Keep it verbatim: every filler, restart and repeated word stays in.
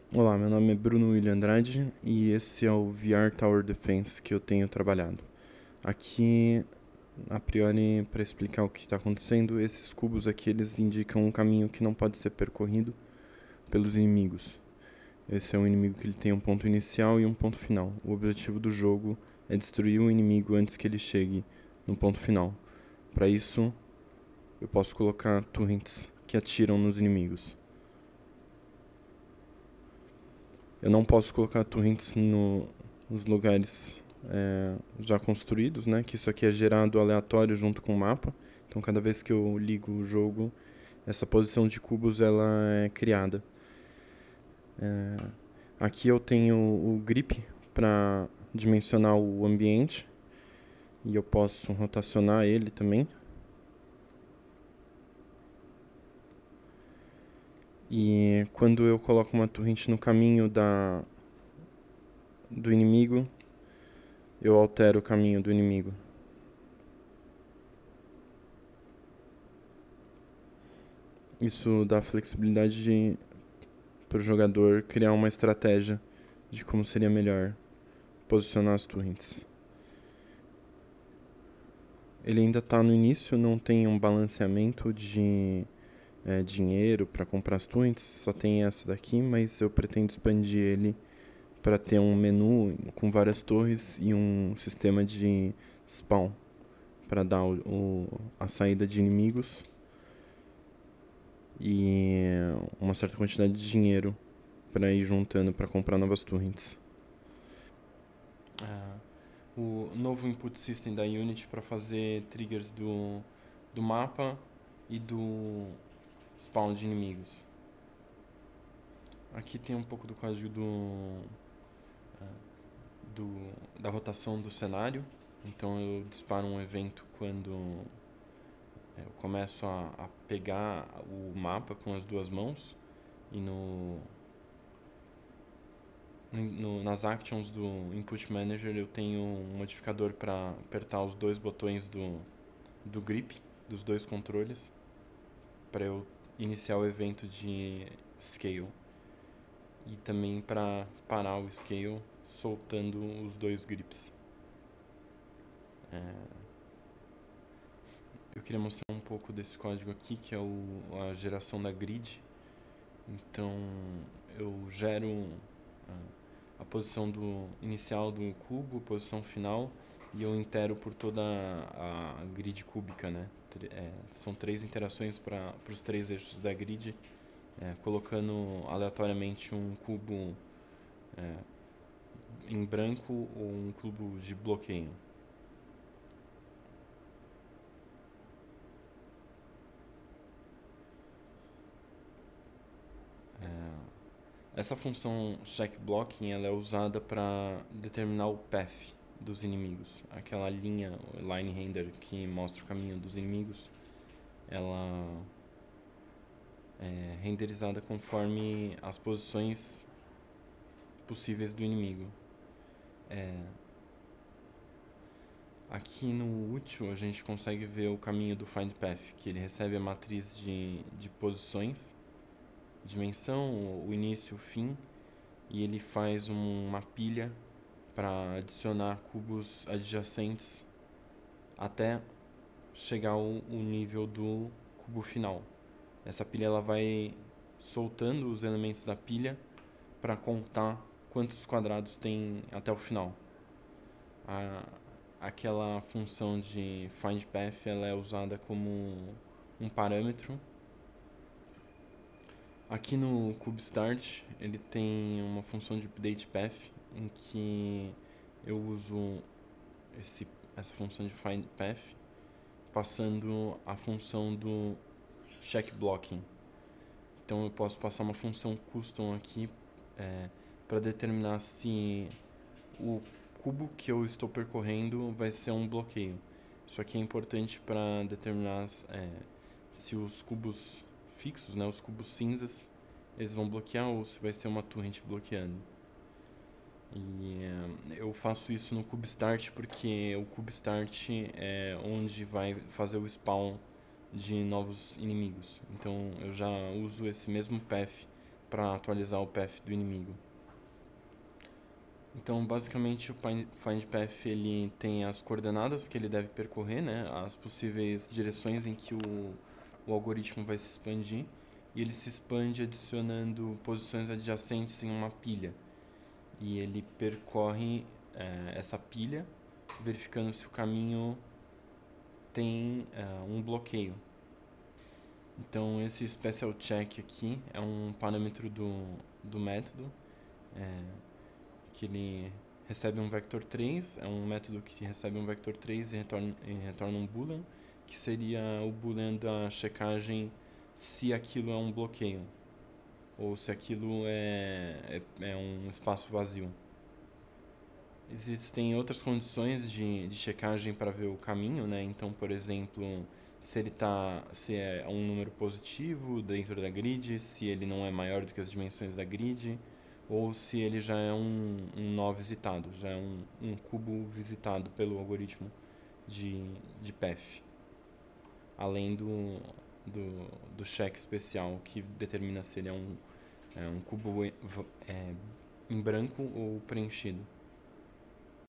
Olá, meu nome é Bruno William Andrade e esse é o V R Tower Defense que eu tenho trabalhado. Aqui, a priori, para explicar o que está acontecendo, esses cubos aqui eles indicam um caminho que não pode ser percorrido pelos inimigos. Esse é um inimigo que ele tem um ponto inicial e um ponto final. O objetivo do jogo é destruir o inimigo antes que ele chegue no ponto final. Para isso, eu posso colocar torrents que atiram nos inimigos. Eu não posso colocar torrents no, nos lugares é, já construídos, né? Que isso aqui é gerado aleatório junto com o mapa. Então, cada vez que eu ligo o jogo, essa posição de cubos ela é criada. É, aqui eu tenho o grip para dimensionar o ambiente e eu posso rotacionar ele também. E quando eu coloco uma torrente no caminho da, do inimigo, eu altero o caminho do inimigo. Isso dá flexibilidade para o jogador criar uma estratégia de como seria melhor posicionar as torrents. Ele ainda está no início, não tem um balanceamento de é, dinheiro para comprar as torrents, só tem essa daqui, mas eu pretendo expandir ele para ter um menu com várias torres e um sistema de spawn para dar o, o, a saída de inimigos e uma certa quantidade de dinheiro para ir juntando para comprar novas torrents. Ah, o novo input system da Unity para fazer triggers do, do mapa e do spawn de inimigos. Aqui tem um pouco do código do, do, da rotação do cenário. Então eu disparo um evento quando eu começo a, a pegar o mapa com as duas mãos e no, no, nas actions do Input Manager eu tenho um modificador para apertar os dois botões do, do grip, dos dois controles, para eu iniciar o evento de scale e também para parar o scale soltando os dois grips. É, eu queria mostrar um pouco desse código aqui, que é o, a geração da grid. Então eu gero a, a posição do inicial do cubo, a posição final, e eu intero por toda a, a grid cúbica, né? É, são três interações para os três eixos da grid, é, colocando aleatoriamente um cubo é, em branco ou um cubo de bloqueio. É, essa função check blocking ela é usada para determinar o path dos inimigos. Aquela linha, line render, que mostra o caminho dos inimigos, ela é renderizada conforme as posições possíveis do inimigo. É, aqui no útil a gente consegue ver o caminho do find path, que ele recebe a matriz de, de posições, dimensão, o início, o fim, e ele faz um, uma pilha para adicionar cubos adjacentes até chegar ao, ao nível do cubo final. Essa pilha ela vai soltando os elementos da pilha para contar quantos quadrados tem até o final. A, aquela função de find path ela é usada como um parâmetro. Aqui no CubeStart ele tem uma função de update path em que eu uso esse, essa função de find path passando a função do check blocking. Então eu posso passar uma função custom aqui é, para determinar se o cubo que eu estou percorrendo vai ser um bloqueio. Isso aqui é importante para determinar é, se os cubos fixos, né, os cubos cinzas, eles vão bloquear ou se vai ser uma torrent bloqueando. E é, eu faço isso no CubeStart porque o CubeStart é onde vai fazer o spawn de novos inimigos. Então eu já uso esse mesmo path para atualizar o path do inimigo. Então, basicamente, o FindPath ele tem as coordenadas que ele deve percorrer, né, as possíveis direções em que o, o algoritmo vai se expandir, e ele se expande adicionando posições adjacentes em uma pilha. E ele percorre é, essa pilha, verificando se o caminho tem é, um bloqueio. Então, esse special check aqui é um parâmetro do, do método, é, que ele recebe um vector três, é um método que recebe um vector três e retorna, e retorna um boolean, que seria o boolean da checagem se aquilo é um bloqueio, ou se aquilo é, é, é um espaço vazio. Existem outras condições de, de checagem para ver o caminho, né? Então, por exemplo, se ele tá, se é um número positivo dentro da grid, se ele não é maior do que as dimensões da grid, ou se ele já é um, um nó visitado, já é um, um cubo visitado pelo algoritmo de, de path. Além do, do, do check especial, que determina se ele é um, é um cubo é, em branco ou preenchido.